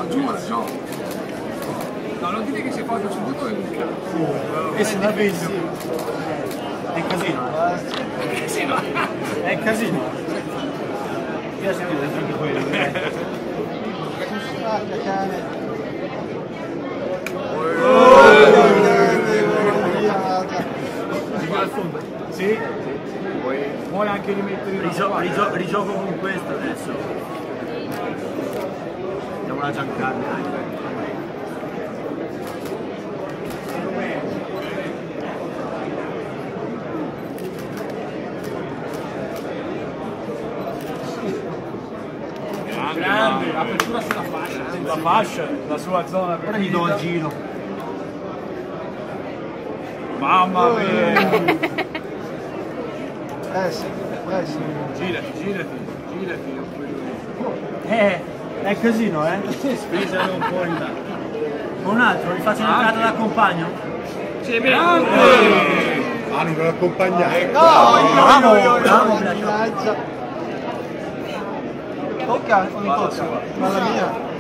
No, giù, no. No, non dite che si è fatto subito e e se la vedi è casino. È casino. È casino. Mi piace più anche quello. Al fondo. Sì. Vuoi anche rimettere Rigioco con questo adesso. Andiamo a Giancarlo. grande, apertura sulla fascia, la sua zona Ora gli do il giro. Mamma mia! Sì. Girati. È casino, Spesa un po' in là. Un altro, gli faccio un'entrata da compagno? Sì, bene! Non lo accompagnare. Tocca ogni cosa, ma la mia.